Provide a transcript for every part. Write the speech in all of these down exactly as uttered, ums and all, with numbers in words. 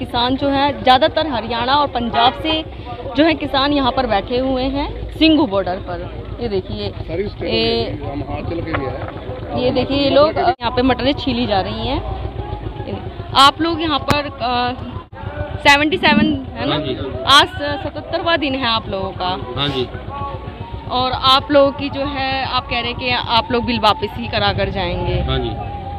किसान जो है ज़्यादातर हरियाणा और पंजाब से जो है किसान यहाँ पर बैठे हुए हैं सिंघू बॉर्डर पर। ये देखिए ये ये देखिए ये लोग यहाँ पे मटरें छीली जा रही हैं। आप लोग यहाँ पर सेवेंटी सेवन है ना, आज सतहत्तरवां दिन है आप लोगों का। हाँ जी। और आप लोगों की जो है आप कह रहे हैं कि आप लोग बिल वापस ही करा कर जाएंगे। हाँ जी।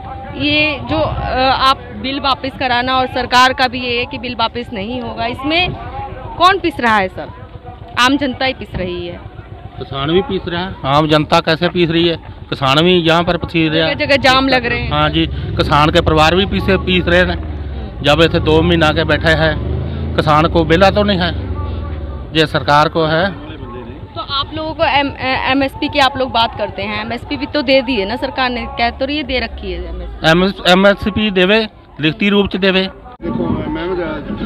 ये जो आप बिल वापस कराना और सरकार का भी ये है कि बिल वापस नहीं होगा, इसमें कौन पिस रहा है सर? आम जनता ही पिस रही है। किसान भी पीस रहा है। आम जनता कैसे पीस रही है? किसान भी यहाँ पर पीस रहे हैं, जगह जाम लग रहे हैं। हाँ जी, किसान के परिवार भी पीसे पीस रहे हैं। जब ऐसे दो महीना के बैठे हैं, किसान को बिला तो नहीं है, ये सरकार को है। तो आप लोगों को एम एम एस पी की आप लोग बात करते हैं, एम एस पी भी तो दे दी है ना सरकार ने, कह तो ये दे रखी है। एम एस पी देवे, लिखती रूप से देवे। देखो मैम,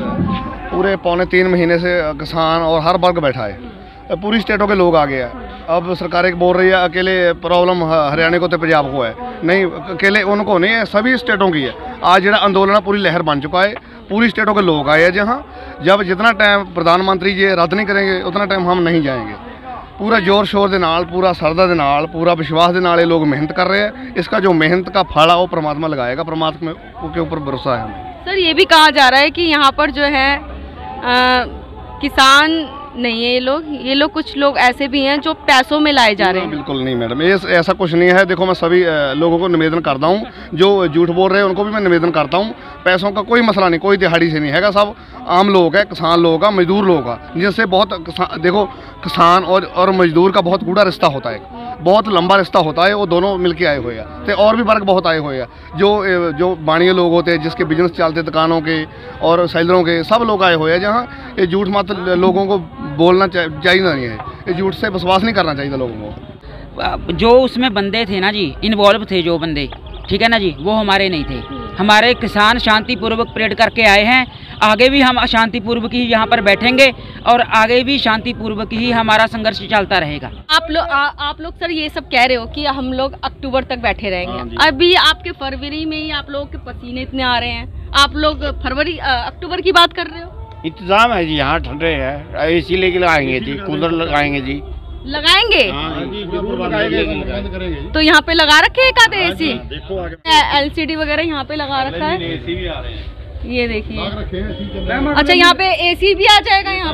पूरे पौने तीन महीने से किसान और हर वर्ग बैठा है, पूरी स्टेटों के लोग आ गए हैं। अब सरकार एक बोल रही है अकेले प्रॉब्लम हरियाणा को तो पंजाब को है, नहीं अकेले उनको नहीं है, सभी स्टेटों की है। आज जो आंदोलन पूरी लहर बन चुका है, पूरी स्टेटों के लोग आए हैं जहाँ। जब जितना टाइम प्रधानमंत्री जी रद्द नहीं करेंगे उतना टाइम हम नहीं जाएंगे। पूरा जोर शोर के नाल, पूरा सरदा के नाल, पूरा विश्वास के नाल ये लोग मेहनत कर रहे हैं। इसका जो मेहनत का फल है वो परमात्मा लगाएगा, परमात्मा के ऊपर भरोसा है हमें। सर ये भी कहा जा रहा है कि यहाँ पर जो है आ, किसान नहीं है ये लोग, ये लोग कुछ लोग ऐसे भी हैं जो पैसों में लाए जा रहे हैं। बिल्कुल नहीं मैडम, ये ऐसा कुछ नहीं है। देखो मैं सभी लोगों को निवेदन करता हूँ, जो झूठ बोल रहे हैं उनको भी मैं निवेदन करता हूँ, पैसों का कोई मसला नहीं, कोई दिहाड़ी से नहीं हैगा, सब आम लोग है, किसान लोग का, मजदूर लोग का, जिनसे बहुत किसान, देखो किसान और और मजदूर का बहुत गूढ़ा रिश्ता होता है, बहुत लंबा रिश्ता होता है। वो दोनों मिलके आए हुए हैं, तो और भी वर्ग बहुत आए हुए हैं, जो जो बाणिये लोग होते हैं, जिसके बिजनेस चलते दुकानों के और सेलरों के, सब लोग आए हुए हैं जहाँ। ये झूठ मत लोगों को बोलना चाहिए नहीं है, ये झूठ से विश्वास नहीं करना चाहिए लोगों को। जो उसमें बंदे थे ना जी, इन्वॉल्व थे जो बंदे, ठीक है ना जी, वो हमारे नहीं थे। हमारे किसान शांतिपूर्वक परेड करके आए हैं, आगे भी हम शांतिपूर्वक ही यहाँ पर बैठेंगे और आगे भी शांतिपूर्वक ही हमारा संघर्ष चलता रहेगा। आप लोग आप लोग सर ये सब कह रहे हो कि हम लोग अक्टूबर तक बैठे रहेंगे, अभी आपके फरवरी में ही आप लोगों के पसीने इतने आ रहे हैं, आप लोग फरवरी अक्टूबर की बात कर रहे हो? इंतजाम है जी, यहाँ ठंडे है, एसी लेके लगाएंगे जी, कूलर लगाएंगे जी, लगाएंगे। तो यहाँ पे लगा रखे हैं एक एसी, एल सी डी वगैरह यहाँ पे लगा रखा है, ये देखिए। अच्छा यहाँ पे एसी भी आ जाएगा यहाँ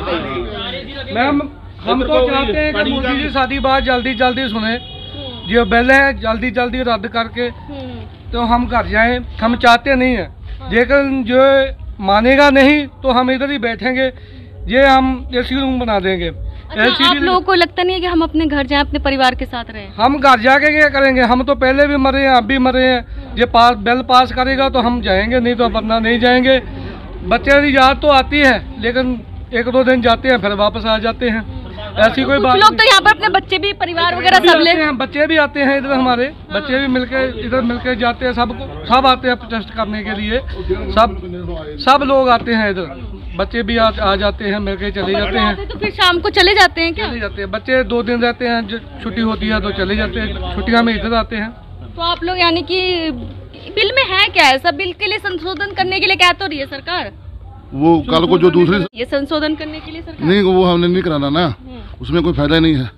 पे। मैम हम तो चाहते हैं कि मोदी जी सारी बात जल्दी जल्दी सुने, जो बिल है जल्दी जल्दी रद्द करके तो हम घर जाएं। हम चाहते नहीं है, लेकिन जो मानेगा नहीं तो हम इधर ही बैठेंगे, ये हम एसी रूम बना देंगे। अच्छा, आप लोगों को लगता नहीं है कि हम अपने घर जाएं, अपने परिवार के साथ रहें? हम घर जाके क्या करेंगे? हम तो पहले भी मरे हैं, अब भी मरे हैं। ये पास बिल पास करेगा तो हम जाएंगे, नहीं तो वरना नहीं जाएंगे। बच्चे की याद तो आती है, लेकिन एक दो दिन जाते हैं फिर वापस आ जाते हैं, ऐसी कोई बात। लोग तो यहाँ पर अपने बच्चे भी, परिवार वगैरह सब ले हैं, बच्चे भी आते हैं इधर, हमारे बच्चे भी मिलके इधर मिलके जाते हैं, सब सब आते हैं प्रोटेस्ट करने के लिए, सब सब लोग आते हैं इधर, बच्चे भी आ, आ जाते हैं, मिलके चले जाते हैं। तो फिर शाम को चले जाते हैं क्या? चले जाते हैं, बच्चे दो दिन रहते हैं, जो छुट्टी होती है तो चले जाते हैं, छुट्टियां में इधर आते हैं। तो आप लोग यानी कि बिल में है क्या ऐसा? बिल के लिए संशोधन करने के लिए कह तो रही है सरकार, वो कल को जो दूसरी ये संशोधन करने के लिए सरकार नहीं, वो हमने नहीं कराना ना, उसमें कोई फायदा नहीं है।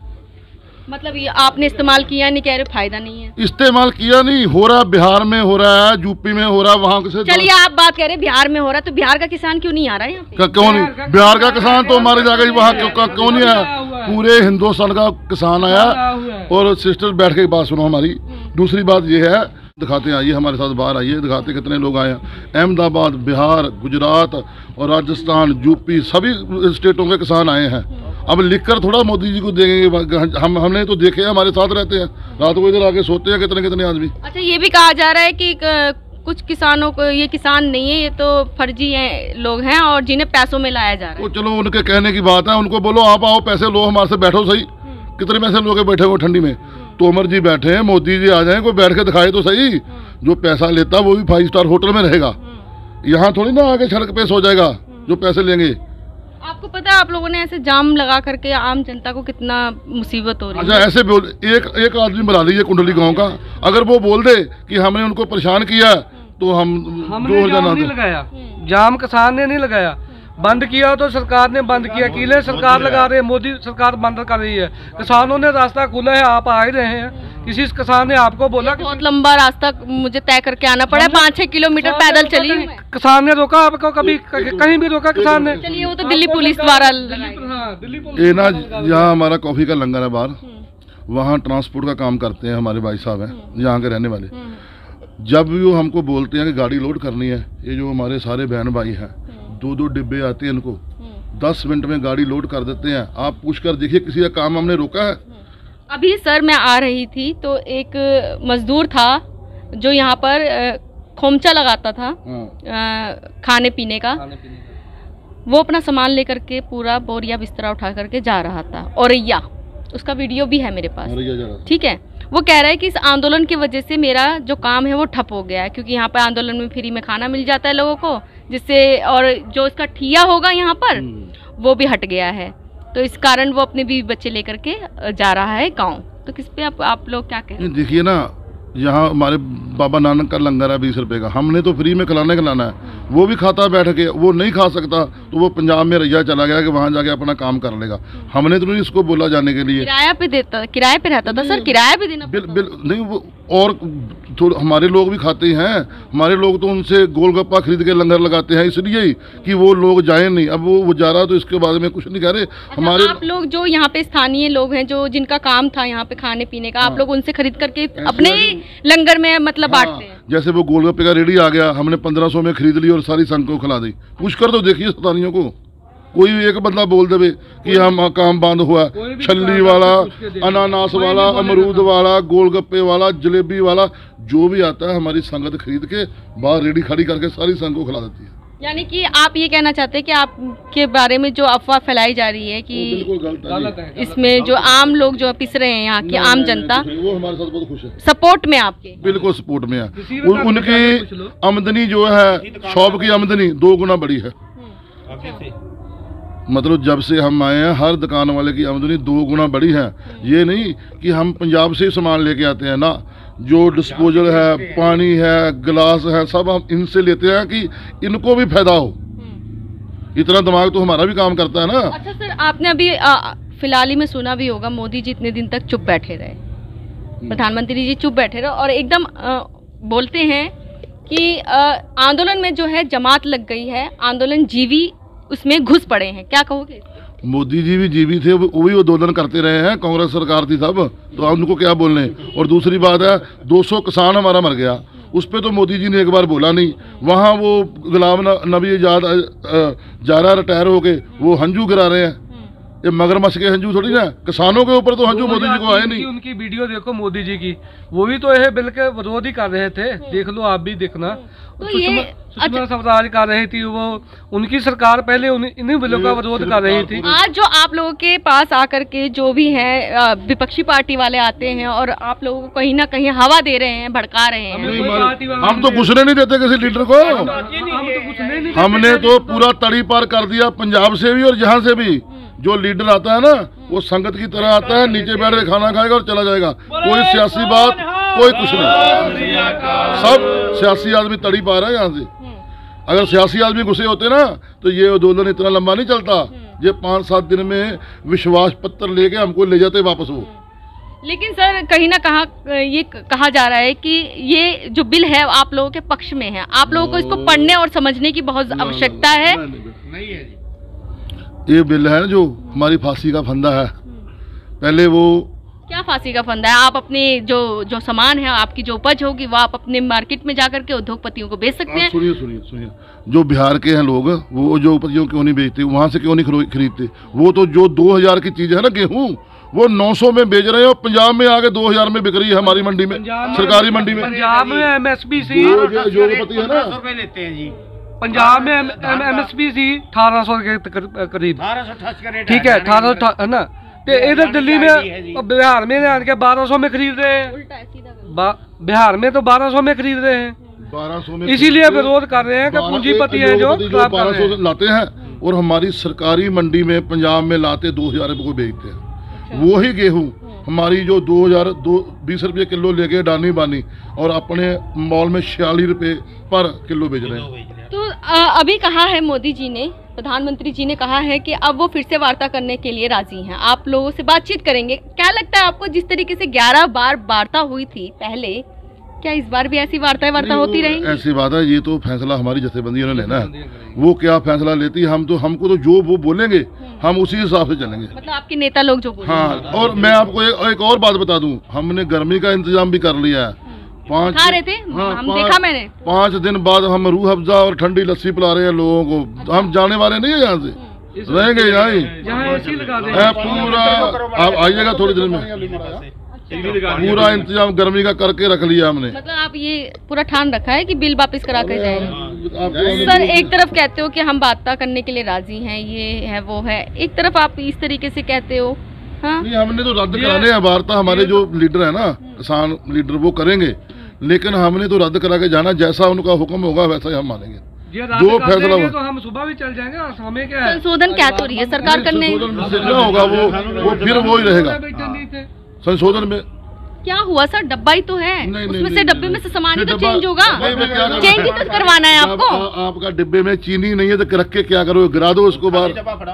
मतलब ये आपने इस्तेमाल किया नहीं, कह रहे फायदा नहीं है? इस्तेमाल किया नहीं, हो रहा बिहार में हो रहा है, यूपी में हो रहा है, वहाँ से। चलिए आप बात कह रहे बिहार में हो रहा है, तो बिहार का किसान क्यों नहीं आ रहा है यहाँ पे? क्यों नहीं? बिहार का किसान तो हमारे जाकर वहाँ क्यों नहीं आया? पूरे हिंदुस्तान का किसान आया। और सिस्टर बैठ के बात सुनो हमारी। दूसरी बात ये है, दिखाते हैं, आइए हमारे साथ बाहर आइए, दिखाते कितने लोग आए हैं। अहमदाबाद, बिहार, गुजरात और राजस्थान, यूपी, सभी स्टेटों के किसान आए हैं। अब लिखकर थोड़ा मोदी जी को देंगे, हम हमने तो देखे हैं, हमारे साथ रहते हैं, रात को इधर आके सोते हैं कितने कितने आदमी। अच्छा ये भी कहा जा रहा है कि कुछ किसानों को, ये किसान नहीं है, ये तो फर्जी हैं, लोग हैं और जिन्हें पैसों में लाया जा रहा है। वो चलो उनके कहने की बात है, उनको बोलो आप आओ, पैसे लो, हमारे से बैठो सही। कितने पैसे लोग बैठे हुए ठंडी में, तोमर जी बैठे हैं, मोदी जी आ जाए, कोई बैठ के दिखाए तो सही। जो पैसा लेता वो भी फाइव स्टार होटल में रहेगा, यहाँ थोड़ी ना आके सड़क पे सो जाएगा जो पैसे लेंगे। आपको पता है आप लोगों ने ऐसे जाम लगा करके आम जनता को कितना मुसीबत हो रही है? अच्छा ऐसे बोल, एक एक आदमी बुला लीजिए कुंडली गांव का, अगर वो बोल दे कि हमने उनको परेशान किया तो हम हमने जाम नहीं लगाया, जाम किसान ने नहीं लगाया, बंद किया तो सरकार ने बंद किया, कीले सरकार लगा रही है, मोदी सरकार बंद कर रही है। किसानों ने रास्ता खोला है, आप आ ही रहे हैं, किसी किसान ने आपको बोला बहुत लंबा रास्ता मुझे तय करके आना पड़ा, पाँच छह किलोमीटर पैदल चली है। किसान ने रोका आपको? कभी कहीं भी रोका किसान ने? चलिए वो तो दिल्ली पुलिस द्वारा। ये ना यहाँ हमारा कॉफी का लंगर है बाहर, वहाँ ट्रांसपोर्ट का काम करते हैं हमारे भाई साहब हैं यहाँ के रहने वाले। जब भी वो हमको बोलते हैं कि गाड़ी लोड करनी है, ये जो हमारे सारे बहन भाई हैं, दो दो डिब्बे आते हैं इनको, दस मिनट में गाड़ी लोड कर देते हैं। आप पूछ कर देखिए किसी का काम हमने रोका है? अभी सर मैं आ रही थी तो एक मजदूर था जो यहाँ पर खोमचा लगाता था खाने पीने का, वो अपना सामान लेकर के पूरा बोरिया बिस्तरा उठा करके जा रहा था, औरैया, उसका वीडियो भी है मेरे पास, ठीक है। वो कह रहा है कि इस आंदोलन की वजह से मेरा जो काम है वो ठप हो गया है, क्योंकि यहाँ पर आंदोलन में फ्री में खाना मिल जाता है लोगों को, जिससे और जो इसका ठिया होगा यहाँ पर वो भी हट गया है, तो इस कारण वो अपने बीवी बच्चे लेकर के जा रहा है गाँव। तो किस पे आप आप लोग क्या कहें? देखिए ना, यहाँ हमारे बाबा नानक का लंगर है बीस रुपए का, हमने तो फ्री में खिलाने खिलाना है, वो भी खाता बैठ के, वो नहीं खा सकता तो वो पंजाब में रैया चला गया कि वहाँ जाके अपना काम कर लेगा। हमने तो नहीं इसको बोला जाने के लिए, किराया पे देता, किराए पे रहता था सर, किराया भी देना बिल बिल नहीं वो, और थोड़े हमारे लोग भी खाते हैं, हमारे लोग तो उनसे गोलगप्पा खरीद के लंगर लगाते हैं इसलिए कि वो लोग जाए नहीं। अब वो वो जा रहा तो इसके बारे में कुछ नहीं कह रहे। अच्छा, हमारे आप लोग जो यहाँ पे स्थानीय लोग हैं, जो जिनका काम था यहाँ पे खाने पीने का, आप लोग उनसे खरीद करके अपने लंगर में मतलब बांटते हैं? जैसे वो गोलगप्पे का रेडी आ गया, हमने पंद्रह सौ में खरीद ली और सारी संघ को खिला दी। पूछ कर तो देखिए स्थानीयों को, कोई एक बंदा बोल दे कि हम काम बंद हुआ, छल्ली वाला, अनानास वाला, अमरूद वाला, गोलगप्पे वाला, जलेबी वाला, जो भी आता है हमारी संगत खरीद के बाहर रेडी खड़ी करके सारी संघ को खिला देती है। यानी कि आप ये कहना चाहते हैं कि आपके बारे में जो अफवाह फैलाई जा रही है कि गलत है, इसमें जो आम लोग जो पिस रहे हैं, यहाँ की आम जनता, वो हमारे साथ बहुत खुश है, सपोर्ट में आपके? बिल्कुल सपोर्ट में है। उन, उनकी आमदनी जो है, शॉप की आमदनी दो गुना बढ़ी है। मतलब जब से हम आए हैं हर दुकान वाले की आमदनी दो गुना बढ़ी है। ये नहीं कि हम पंजाब से ही सामान लेके आते हैं ना, जो डिस्पोजल है, पानी है, गिलास है, सब हम इनसे लेते हैं कि इनको भी फायदा हो। इतना दिमाग तो हमारा भी काम करता है ना। अच्छा सर, आपने अभी फिलहाल ही में सुना भी होगा, मोदी जी इतने दिन तक चुप बैठे रहे, प्रधानमंत्री जी चुप बैठे रहे और एकदम आ, बोलते हैं कि आंदोलन में जो है जमात लग गई है, आंदोलन जीवी उसमें घुस पड़े हैं, क्या कहोगे? मोदी जी भी जीवी थे, वो भी आंदोलन करते रहे हैं, कांग्रेस सरकार थी तब, तो उनको क्या बोलने। और दूसरी बात है, दो सौ किसान हमारा मर गया, उस पर तो मोदी जी ने एक बार बोला नहीं। वहाँ वो गुलाम नबी आजाद जा रहा रिटायर हो गए, वो हंजू गिरा रहे हैं। ये मगरमच्छ के हंजू थोड़ी ना, किसानों के ऊपर तो हंजू मोदी जी को आए नहीं। उनकी वीडियो देखो मोदी जी की, वो भी तो यह बिल के विरोध ही कर रहे थे, देख लो आप भी देखना। तो ये सुषमा स्वराज कर रही थी, वो उनकी सरकार पहले इन्हीं बिलों का विरोध कर रही थी। आज जो आप लोगों के पास आकर के जो भी है विपक्षी पार्टी वाले आते हैं और आप लोगों को कहीं ना कहीं हवा दे रहे हैं, भड़का रहे हैं। हम तो घुसने नहीं देते किसी लीडर को, हमने तो पूरा तड़ी पार कर दिया पंजाब से भी और यहाँ से भी। जो लीडर आता है ना, वो संगत की तरह आता है, नीचे बैठ के खाना खाएगा और चला जाएगा। कोई सियासी बात, कोई कुछ नहीं, सब सियासी आदमी तड़ी पा रहा है यहाँ से। अगर सियासी आदमी घुसे होते ना तो ये आंदोलन इतना लंबा नहीं चलता। ये पाँच सात दिन में विश्वास पत्र लेके हमको ले जाते वापस वो। लेकिन सर कहीं ना कहाँ ये कहा जा रहा है कि ये जो बिल है आप लोगों के पक्ष में है, आप लोगों को इसको पढ़ने और समझने की बहुत आवश्यकता है। नहीं है ये बिल है जो हमारी फांसी का फंदा है। पहले वो क्या फांसी का फंदा है? आप अपने जो जो सामान है, आपकी जो उपज होगी वो आप अपने मार्केट में जाकर के उद्योगपतियों को बेच सकते हैं। सुनिए सुनिए सुनिए, जो बिहार के हैं लोग, वो जो उपजियों क्यों नहीं बेचते, वहाँ से क्यों नहीं खरीदते? वो तो जो दो हजार की चीज है ना, गेहूँ, वो नौ सौ में बेच रहे हैं और पंजाब में आके दो हजार में बिक रही है हमारी मंडी में, सरकारी मंडी में। पंजाब में एम एस पी सी जो पति है ना, लेते हैं जी। पंजाब में एम एस पी सी अठारह सौ के करीब, ठीक है, अठारह सौ है ना। इधर दिल्ली में, बिहार में आके बारह सौ में खरीद रहे हैं, बिहार में तो बारह सौ में खरीद रहे हैं, बारह सौ में। इसीलिए विरोध कर रहे हैं कि पूंजीपति है जो बारह सौ लाते हैं और हमारी सरकारी मंडी में पंजाब में लाते दो हजार रुपये को बेचते हैं। वो ही गेहूँ हमारी जो दो हजार दो बीस रुपये किलो लेके डानी बानी और अपने मॉल में छियालीस रुपये पर किलो बेच रहे हैं। तो आ, अभी कहा है मोदी जी ने, प्रधानमंत्री जी ने कहा है कि अब वो फिर से वार्ता करने के लिए राजी हैं, आप लोगों से बातचीत करेंगे। क्या लगता है आपको, जिस तरीके से ग्यारह बार वार्ता हुई थी पहले, क्या इस बार भी ऐसी वार्ता वार्ता होती रहेंगी? ऐसी बात है, ये तो फैसला हमारी जथेबंदियों ने लेना है, वो क्या फैसला लेती है, हम तो हमको तो जो वो बोलेंगे हम उसी हिसाब से चलेंगे। मतलब आपके नेता लोग जो बोलेंगे। हाँ, और मैं आपको एक, एक और बात बता दूं, हमने गर्मी का इंतजाम भी कर लिया है। पाँच खा रहे थे, हाँ, हम देखा मैंने। पाँच दिन बाद हम रूह अफ़ज़ा और ठंडी लस्सी पिला रहे हैं लोगों को। अच्छा। हम जाने वाले नहीं है यहाँ से, रहेंगे यहाँ ही पूरा। आप आइएगा थोड़ी देर में, पूरा इंतजाम गर्मी का करके रख लिया हमने। मतलब आप ये पूरा ठान रखा है कि बिल वापस करा कर जाएंगे। सर, एक तरफ कहते हो कि हम वार्ता करने के लिए राजी हैं, ये है वो है, एक तरफ आप इस तरीके से कहते हो। हाँ? नहीं, हमने तो रद्द कराने हैं वार्ता, हमारे जो लीडर है ना, किसान लीडर, वो करेंगे, लेकिन हमने तो रद्द करा के जाना, जैसा उनका हुक्म होगा वैसा ही हम मानेंगे। जो फैसला तो हम सुबह भी चल जाएंगे। हमें क्या है, संशोधन क्या तो रही है सरकार करने होगा, वो वो फिर वो ही रहेगा। संशोधन में क्या हुआ सर, डब्बा ही तो है, नहीं, उसमें नहीं, से नहीं, डब्बे में से सामान ही तो चेंज होगा, चेंज ही तो करवाना है आपको। आप, आपका डिब्बे में चीनी नहीं है तो रख के क्या करोगे, गिरा दो उसको बाहर,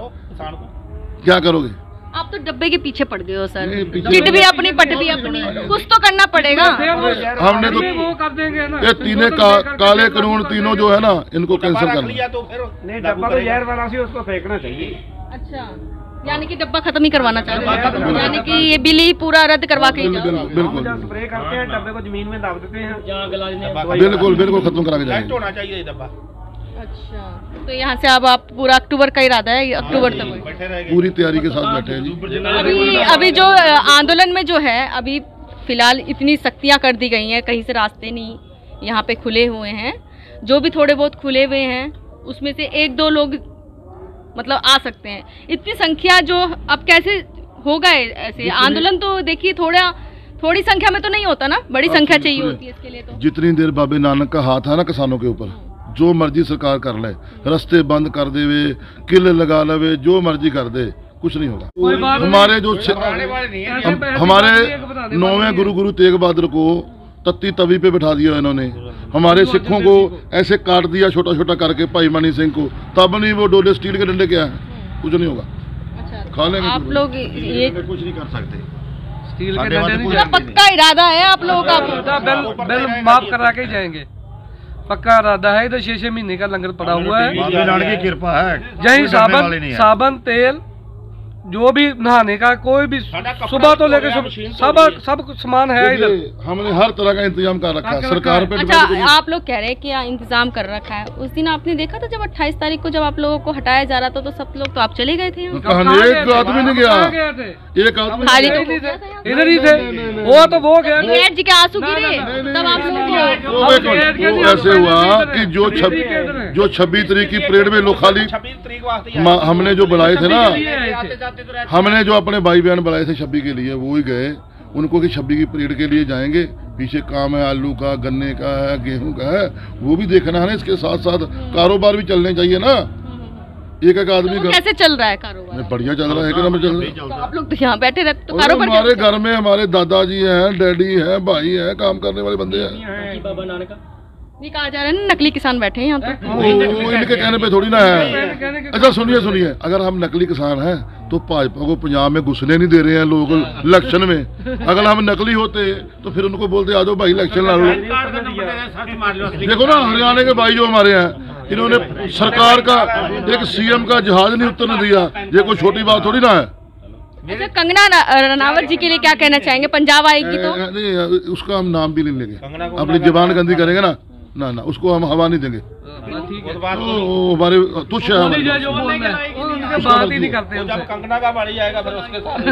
क्या करोगे? आप तो डब्बे के पीछे पड़ गए हो सर, चिट भी अपनी पट भी अपनी, कुछ तो करना पड़ेगा। हमने तो वो कर देंगे ना, ये तीनों का, काले कानून तीनों जो है ना, इनको कैंसिल करना। तो फिर डब्बा तो जहर वाला सी, उसको फेंकना चाहिए। अच्छा, यानी कि डब्बा खत्म ही करवाना चाहते हैं, यानी कि ये बिल ही पूरा रद्द करवा के बिल्कुल स्प्रे करते हैं, डब्बे को जमीन में दाब देते हैं, बिल्कुल बिल्कुल खत्म करा के जाएंगे। होना चाहिए डब्बा। अच्छा, तो यहाँ से अब आप पूरा अक्टूबर का इरादा है, अक्टूबर तक पूरी तैयारी के साथ बैठे हैं जी। अभी अभी जो आंदोलन में जो है, अभी फिलहाल इतनी सख्तियाँ कर दी गई हैं, कहीं से रास्ते नहीं यहाँ पे खुले हुए हैं, जो भी थोड़े बहुत खुले हुए हैं उसमें से एक दो लोग मतलब आ सकते हैं। इतनी संख्या जो अब कैसे होगा ऐसे आंदोलन, तो देखिए थोड़ा थोड़ी संख्या में तो नहीं होता ना, बड़ी संख्या चाहिए होती है इसके लिए। तो जितनी देर बाबे नानक का हाथ है ना किसानों के ऊपर, जो मर्जी सरकार कर ले, रास्ते बंद कर देवे, किले लगा लेवे, जो मर्जी कर दे, कुछ नहीं होगा। हमारे जो हम, हमारे नौवें गुरु गुरु तेग बहादुर को तत्ती तवी पे बिठा दिया इन्होंने, हमारे सिखों को ऐसे काट दिया छोटा छोटा करके, भाई मनी सिंह को, तब नहीं वो डोले स्टील के डंडे क्या है, कुछ नहीं होगा। अच्छा, खा लेंगे आप लोग ये कुछ नहीं कर सकते, स्टील के डंडे नहीं, पूरा पक्का इरादा है आप लोगों का, बिल बिल माफ करा के जाएंगे, पक्का इरादा है। इधर छह छह महीने का लंगर पड़ा हुआ है, की कृपा है। यही साबन साबन तेल जो भी नहाने का, कोई भी सुबह तो लेकर सब सब सब कुछ सामान है इधर। हमने हर तरह का इंतजाम कर रखा है सरकार पे। अच्छा, आप लोग कह रहे हैं कि इंतजाम कर रखा है, उस दिन आपने देखा था जब अट्ठाईस तारीख को जब आप लोगों को हटाया जा रहा था, तो सब लोग तो आप चले गए थे, एक आदमी नहीं गया, एक आदमी खाली इधर ही थे, वो तो वो गया जी के आंसू गिरे, तब आप लोग ऐसे हुआ कि जो जो छब्बीस तारीख की परेड में लोग खाली, हमने जो बुलाए थे ना, हमने जो अपने भाई बहन बुलाए थे छब्बीस के लिए, वो ही गए उनको कि छब्बीस की परेड के लिए जाएंगे, पीछे काम है आलू का, गन्ने का है, गेहूं का है, वो भी देखना है ना, इसके साथ साथ कारोबार भी चलने चाहिए ना। एक एक आदमी तो कैसे चल रहा है कारोबार? बढ़िया चल रहा है, एक नंबर चल रहा है। तो आप लोग तो यहाँ बैठे रहते, तो कारोबार हमारे घर में हमारे दादाजी हैं, डैडी हैं, भाई हैं, काम करने वाले बंदे हैं। ये कहा जा रहा है ना, नकली किसान बैठे हैं यहाँ पे, वो इनके कहने पे थोड़ी ना है। अच्छा सुनिए सुनिए, अगर हम नकली किसान हैं तो भाजपा को पंजाब में घुसने नहीं दे रहे हैं लोग इलेक्शन में। अगर हम नकली होते तो फिर उनको बोलते आ जाओ भाई इलेक्शन लड़ लो। देखो ना हरियाणा के भाई जो हमारे हैं, इन्होंने सरकार का एक सीएम का जहाज नहीं उतरने दिया, ये कोई छोटी बात थोड़ी ना है। अच्छा, कंगना रनावत जी के लिए क्या कहना चाहेंगे, पंजाब आएगी तो? नहीं, उसका हम नाम भी नहीं लेंगे, अपनी जबान गंदी करेंगे ना, ना ना उसको हम हवा नहीं देंगे, हमारे तुच्छ है, बात ही नहीं करते। जब कंगना का बारी आएगा फिर उसके साथ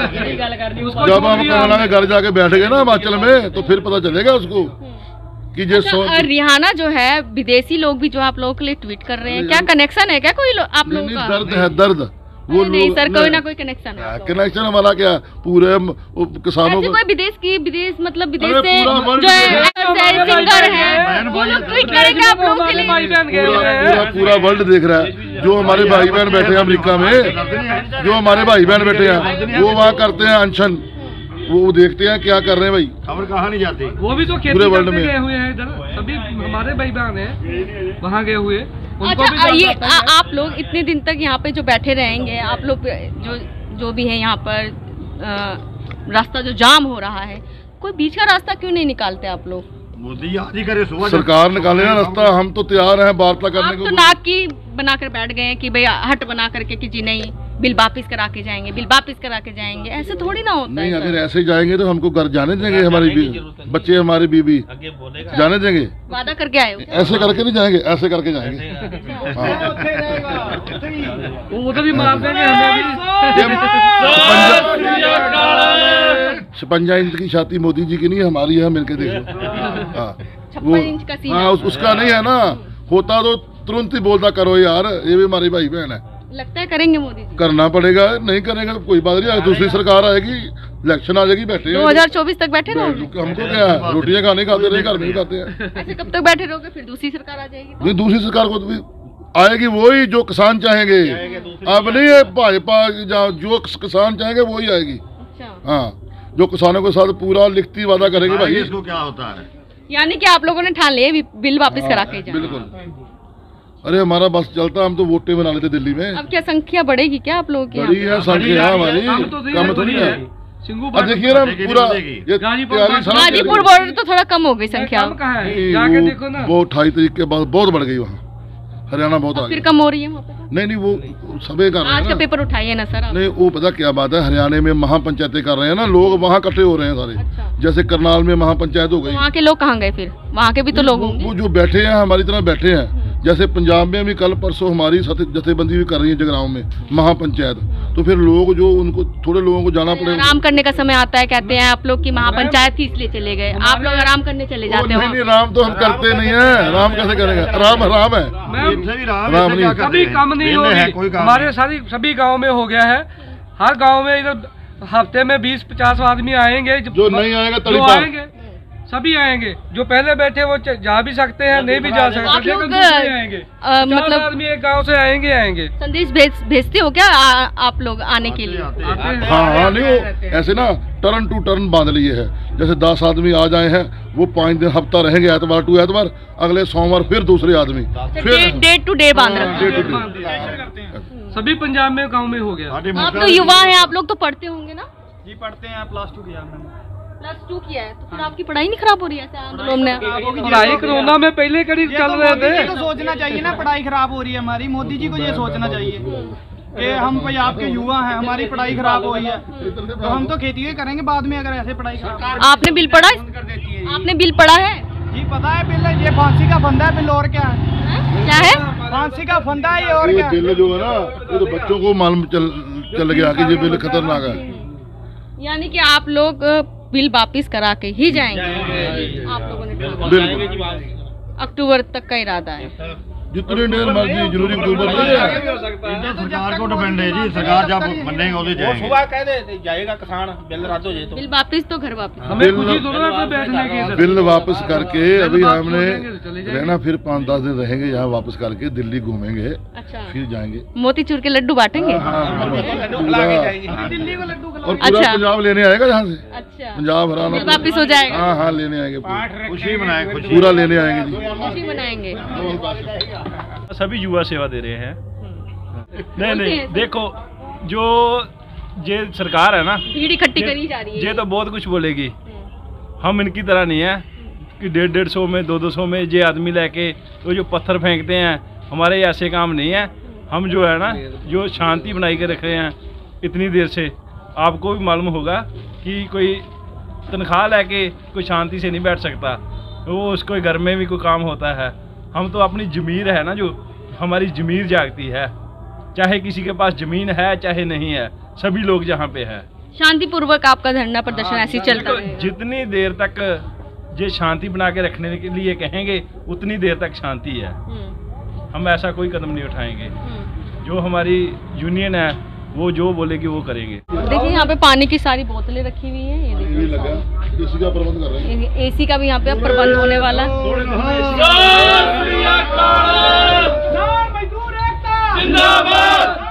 जब हम कंगना के घर जाके बैठ गए ना हिमाचल में, तो फिर पता चलेगा उसको कि जो अच्छा, रिहाना जो है, विदेशी लोग भी जो आप लोगों के लिए ट्वीट कर रहे हैं, क्या कनेक्शन है क्या कोई आप लोगों का? दर्द है दर्द, वो नहीं, नहीं सर, कोई ना कोई कनेक्शन है। कनेक्शन हमारा क्या पूरे किसानों को, कोई विदेश की विदेश मतलब विदेश से जो है सिंगर है, वो लोग ट्वीट करेंगे आप लोगों के लिए। पूरा पूरा वर्ल्ड देख रहा है, जो हमारे भाई बहन बैठे हैं अमेरिका में, जो हमारे भाई बहन बैठे हैं वो वहाँ करते हैं अनशन, वो देखते हैं क्या कर रहे हैं भाई, खबर कहाँ नहीं जाती। वो भी तो खेती पूरे वर्ल्ड करने में गए हुए हैं इधर, सभी हमारे भाई बहन हैं वहाँ गए हुए। अच्छा ये आ, आप लोग इतने दिन तक यहाँ पे जो बैठे रहेंगे, आप लोग जो जो भी है यहाँ पर आ, रास्ता जो जाम हो रहा है, कोई बीच का रास्ता क्यों नहीं निकालते आप लोग? मोदी आज ही करे, सुबह सरकार निकाले ना रास्ता, हम तो तैयार हैं वार्ता करने आप को। तो नाक की बनाकर बैठ गए हैं कि भाई हट बना करके कि जी नहीं बिल वापिस करा के जाएंगे, बिल वापिस करा के जाएंगे, ऐसे थोड़ी ना होता नहीं, है। अगर ऐसे जाएंगे तो हमको घर जाने देंगे, हमारी बच्चे हमारी बीबी जाने देंगे? वादा करके आए हो? ऐसे करके नहीं जाएंगे, ऐसे करके जाएंगे। वो तो भी मार देंगे हमें। छप्पन इंच की छाती मोदी जी की नहीं, हमारी है, मिलके देखो। हाँ वो इंच का सीना। हाँ उस, उसका नहीं है ना, होता तो तुरंत ही बोलता करो यार, ये भी हमारी भाई बहन है। लगता है करेंगे मोदी जी? करना पड़ेगा, नहीं करेंगे कोई बात नहीं, दूसरी सरकार आएगी, इलेक्शन आ जाएगी, बैठे दो हजार चौबीस तक बैठे रहोगे? हमको क्या है, रोटियां खाने खाते रहे, घर में ही खाते हैं। ऐसे कब तक बैठे रहोगे? फिर दूसरी सरकार आ जाएगी तो? नहीं, दूसरी सरकार को तो भी आएगी वही जो किसान चाहेंगे, अब नहीं है भाजपा, जो किसान चाहेंगे वही आएगी। हाँ, जो किसानों के साथ पूरा लिखती वादा करेंगे भाई। इसको क्या होता है, यानी कि आप लोगों ने ठान लिया बिल वापस करा के जाए? बिल्कुल। अरे हमारा बस चलता, हम तो वोटें बना लेते दिल्ली में। अब क्या संख्या बढ़ेगी क्या आप लोगों की? बड़ी है संख्या हमारी, कम तो नहीं है। अब देखिए ना पूरा ये गाजीपुर बॉर्डर तो थोड़ा कम हो गई संख्या, जाके देखो ना, वो अठाई तारीख के बाद बहुत बढ़ गई वहाँ, हरियाणा बहुत आ फिर कम हो रही है वहाँ पे? नहीं नहीं, वो सबे कर रहे हैं। आज का पेपर उठाइए ना सर। नहीं, वो पता क्या बात है, हरियाणा में महापंचायतें कर रहे हैं ना लोग, वहाँ इकट्ठे हो रहे हैं सारे। अच्छा। जैसे करनाल में महापंचायत हो गई, वहाँ के लोग कहाँ गए फिर? वहाँ के भी तो लोग होंगे। वो जो बैठे हैं हमारी तरह बैठे हैं। जैसे पंजाब में भी कल परसों हमारी जथेबंदी भी कर रही है जगरांव में महापंचायत, तो फिर लोग जो उनको थोड़े लोगों को जाना पड़ेगा। आराम करने का समय आता है, कहते हैं आप लोग की महापंचायत थी इसलिए चले गए, आप लोग आराम करने चले जाते हो? नहीं नहीं, आराम तो हम करते नहीं है, आराम कैसे करेंगे? आराम आराम है, आराम नहीं, कभी कम नहीं होगी। हमारे सारी सभी गाँव में हो गया है, हर गाँव में इधर हफ्ते में बीस पचास आदमी आएंगे, जो नहीं आएगा जो आएंगे सभी आएंगे, जो पहले बैठे वो जा भी सकते हैं, नहीं भी जा सकते, आएंगे मतलब आदमी एक गांव से आएंगे आएंगे संदेश भेज भेजते हो क्या आ, आप लोग आने के लिए? हाँ हाँ, नहीं वो ऐसे ना टर्न टू टर्न बांध लिए है, जैसे दस आदमी आ जाए हैं, वो पाँच दिन हफ्ता रहेंगे, एतवार टू एतवार, अगले सोमवार फिर दूसरे आदमी, फिर डे टू डे बांध रखते हैं। सभी पंजाब में गाँव में हो गया। आप तो युवा है, आप लोग तो पढ़ते होंगे ना? जी पढ़ते हैं, प्लस टू किया मैंने। प्लस टू किया है तो फिर आपकी पढ़ाई नहीं खराब हो रही है ऐसे आंदोलन में? पढ़ाई कोरोना में पहले कड़ी चल रहे थे, तो सोचना चाहिए ना, पढ़ाई खराब हो रही है हमारी, मोदी जी को ये सोचना चाहिए कि हम पंजाब के युवा हैं, हमारी पढ़ाई खराब हो रही है, तो हम तो खेती करेंगे बाद में अगर ऐसे पढ़ाई खराब। आपने बिल पढ़ा? आपने बिल पढ़ा है? जी पता है, बिल ये फांसी का फंदा है, बिल और क्या है? क्या है? फांसी का फंदा है ये, और क्या? बिल जो है ना, ये तो बच्चों को मालूम चल चल गया कि ये बिल खतरनाक है। यानी कि आप लोग बिल वापिस करा के ही जाएंगे? आप लोगों ने बिल्कुल अक्टूबर तक का इरादा है? जितनी देर मर्जी जरूरी अक्टूबर नहीं है, सरकार को डिपेंड है जी, सरकार जब मनेंगे उधर जाएंगे। सुबह कह दे जाएगा किसान, बिल रद्द हो जाए तो बिल वापिस तो घर वापिस हमें कुछ ही थोड़ा ना बैठने की। बिल वापस करके अभी हमने रहना, फिर पाँच दस दिन रहेंगे यहाँ, वापस करके दिल्ली घूमेंगे, अच्छा फिर जाएंगे। मोतीचूर के लड्डू बांटेंगे? दिल्ली को लड्डू और पूरा पंजाब लेने आएगा यहाँ से। अच्छा, पंजाब हरियाणा बिल वापिस हो जाएगा? हाँ हाँ, लेने आएंगे, खुशी मनाएंगे, खुशी पूरा लेने आएंगे जी, खुशी मनाएंगे। सभी युवा सेवा दे रहे हैं। नहीं नहीं, देखो जो ये सरकार है ना, भीड़ इकट्ठी करी जा रही है, ये तो बहुत कुछ बोलेगी। हम इनकी तरह नहीं है कि डेढ़ डेढ़ सौ में दो दो सौ में ये आदमी लेके तो जो पत्थर फेंकते हैं, हमारे ऐसे काम नहीं है। हम जो है ना, जो शांति बनाई के रख रहे हैं इतनी देर से, आपको भी मालूम होगा कि कोई तनख्वाह लेके कोई शांति से नहीं बैठ सकता, वो उसको घर में भी कोई काम होता है। हम तो अपनी ज़मीर है ना, जो हमारी ज़मीर जागती है, चाहे किसी के पास ज़मीन है चाहे नहीं है, सभी लोग जहाँ पे है। शांति पूर्वक आपका धरना प्रदर्शन ऐसे ही चलता है? जितनी देर तक ये शांति बना के रखने के लिए कहेंगे उतनी देर तक शांति है। हम ऐसा कोई कदम नहीं उठाएंगे। जो हमारी यूनियन है वो जो बोलेगी वो करेंगे। देखिए यहाँ पे पानी की सारी बोतलें रखी हुई हैं, ये देखिए एसी का प्रबंध कर रहे हैं, एसी का भी यहाँ पे अब प्रबंध होने वाला। जिंदाबाद।